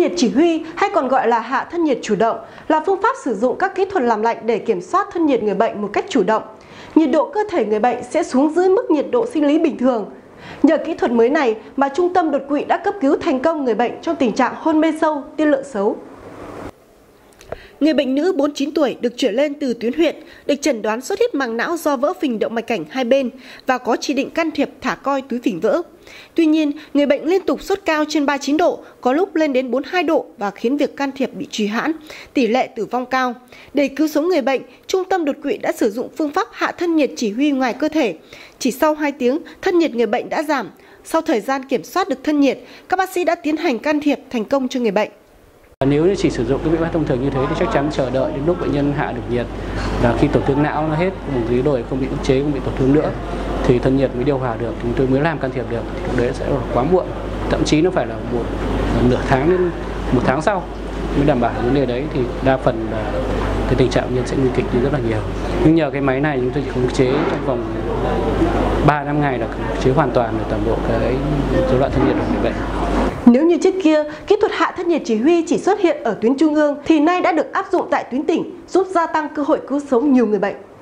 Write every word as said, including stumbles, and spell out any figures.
nhiệt chỉ huy hay còn gọi là hạ thân nhiệt chủ động là phương pháp sử dụng các kỹ thuật làm lạnh để kiểm soát thân nhiệt người bệnh một cách chủ động. Nhiệt độ cơ thể người bệnh sẽ xuống dưới mức nhiệt độ sinh lý bình thường. Nhờ kỹ thuật mới này mà Trung tâm đột quỵ đã cấp cứu thành công người bệnh trong tình trạng hôn mê sâu, tiên lượng xấu. Người bệnh nữ bốn mươi chín tuổi được chuyển lên từ tuyến huyện, được chẩn đoán xuất huyết màng não do vỡ phình động mạch cảnh hai bên và có chỉ định can thiệp thả coi túi phình vỡ. Tuy nhiên, người bệnh liên tục sốt cao trên ba mươi chín độ, có lúc lên đến bốn mươi hai độ và khiến việc can thiệp bị trì hoãn, tỷ lệ tử vong cao. Để cứu sống người bệnh, Trung tâm đột quỵ đã sử dụng phương pháp hạ thân nhiệt chỉ huy ngoài cơ thể. Chỉ sau hai tiếng, thân nhiệt người bệnh đã giảm. Sau thời gian kiểm soát được thân nhiệt, các bác sĩ đã tiến hành can thiệp thành công cho người bệnh. Nếu như chỉ sử dụng cái biện pháp thông thường như thế thì chắc chắn chờ đợi đến lúc bệnh nhân hạ được nhiệt và khi tổn thương não nó hết, vùng dưới đồi không bị ức chế, không bị tổn thương nữa thì thân nhiệt mới điều hòa được, chúng tôi mới làm can thiệp được. Thì lúc đấy sẽ là quá muộn, thậm chí nó phải là một nửa tháng đến một tháng sau mới đảm bảo vấn đề đấy, thì đa phần là cái tình trạng bệnh nhân sẽ nguy kịch đi rất là nhiều. Nhưng nhờ cái máy này chúng tôi chỉ khống chế trong vòng ba năm ngày là khống chế hoàn toàn được toàn bộ cái rối loạn thân nhiệt của người bệnh. Nếu như trước kia, kỹ thuật hạ thân nhiệt chỉ huy chỉ xuất hiện ở tuyến trung ương thì nay đã được áp dụng tại tuyến tỉnh, giúp gia tăng cơ hội cứu sống nhiều người bệnh.